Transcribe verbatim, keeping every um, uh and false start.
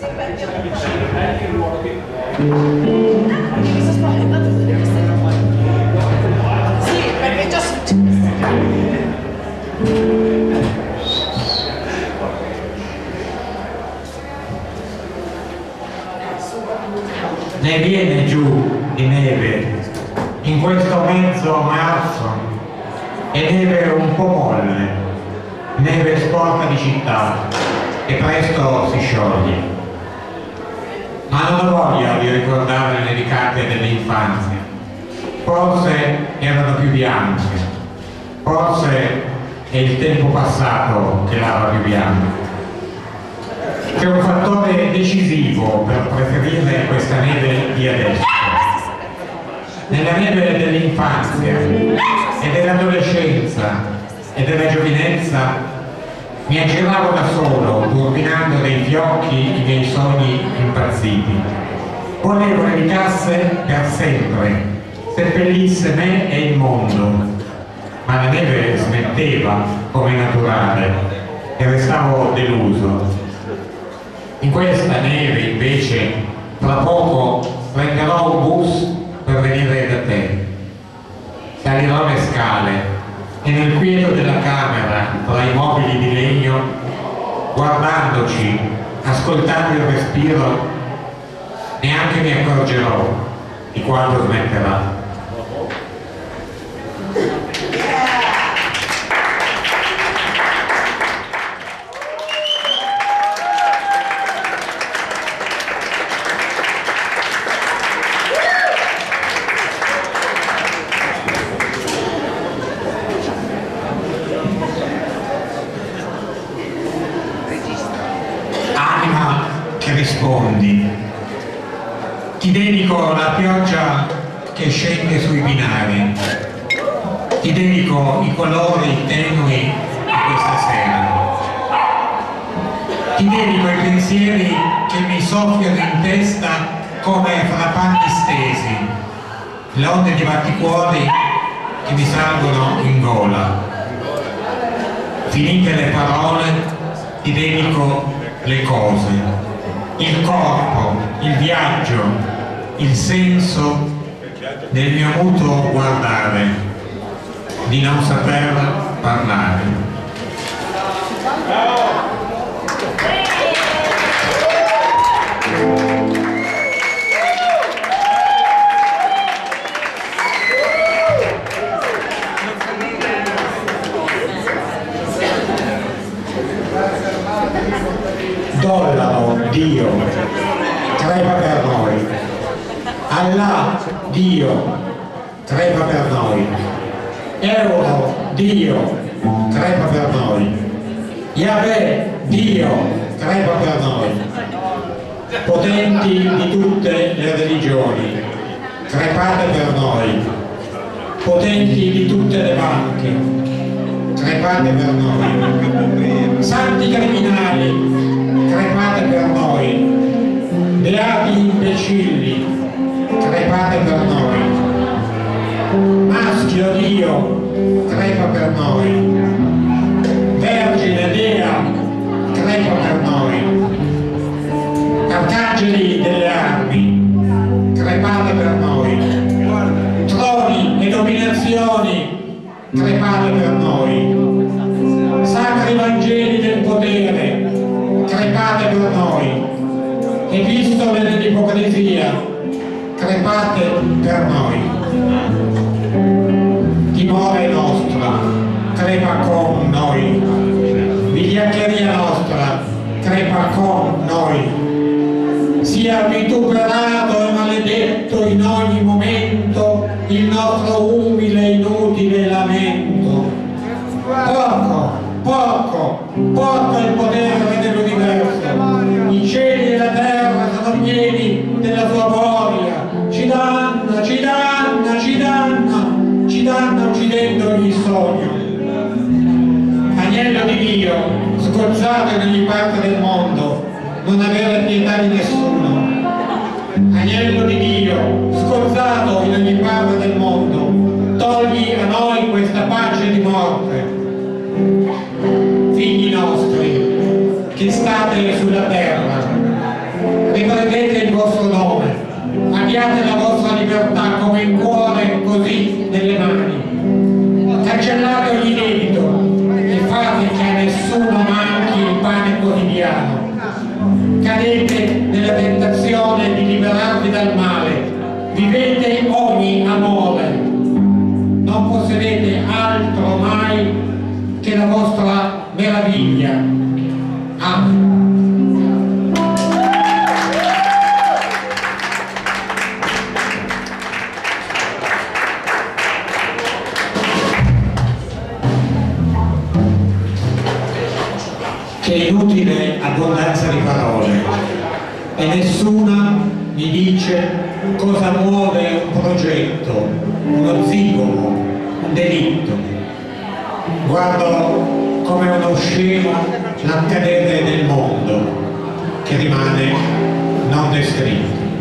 Sì, perché è già successo. Ne viene giù di neve in questo mezzo marzo, e neve un po' molle, neve sporca di città che presto si scioglie. Ma non ho voglia di ricordare le nevicate dell'infanzia. Forse erano più bianche, forse è il tempo passato che l'ha più bianca. C'è un fattore decisivo per preferire questa neve di adesso. Nella neve dell'infanzia e dell'adolescenza e della giovinezza mi aggiravo da solo, turbinando dei fiocchi i miei sogni impazziti. Volevo nevicasse per sempre, seppellisse me e il mondo, ma la neve smetteva come naturale e restavo deluso. In questa neve invece tra poco prenderò un bus per venire da te. Salirò le scale e nel quieto della camera tra i mobili di legno, guardandoci, ascoltando il respiro, neanche mi accorgerò di quando smetterà. Rispondi, ti dedico la pioggia che scende sui binari, ti dedico i colori tenui di questa sera, ti dedico i pensieri che mi soffiano in testa come fra panni stesi, le onde di batticuori che mi salgono in gola. Finite le parole, ti dedico le cose, il corpo, il viaggio, il senso del mio muto guardare, di non saper parlare. Dollaro, Dio, crepa per noi. Allah, Dio, crepa per noi. Euro, Dio, crepa per noi. Yahweh, Dio, crepa per noi. Potenti di tutte le religioni, crepate per noi. Potenti di tutte le banche, crepate per noi. Santi criminali, crepate per noi. Beati imbecilli, crepate per noi. Maschio Dio, crepa per noi. Vergine Dea, crepa per noi. Arcangeli delle armi, crepate per noi. Troni e dominazioni, crepate per noi. Sacri Vangeli del potere, crepate per noi. Epistole dell'ipocrisia, crepate per noi. Timore nostra, crepa con noi. Vigliaccheria nostra, crepa con noi. Sia vituperato e maledetto in ogni momento il nostro umile e inutile lamento. Porco, porco, porco il potere dell'universo. I cieli e la terra sono pieni della sua gloria. Ci danna, ci danna, ci danna, ci danna uccidendo ogni sogno. Agnello di Dio, scocciato in ogni parte del mondo, non avere pietà di nessuno. Agnello di Dio, scozzato in ogni parte del mondo, togli a noi questa pace di morte. Figli nostri, che state sulla terra, cadete nella tentazione di liberarvi dal male, vivete ogni amore, non possedete altro mai che la vostra meraviglia. Amen. Che è inutile abbondanza di parole e nessuna mi dice cosa muove un progetto, uno zigomo, un delitto. Guardo come uno scemo l'accadere del mondo che rimane non descritto.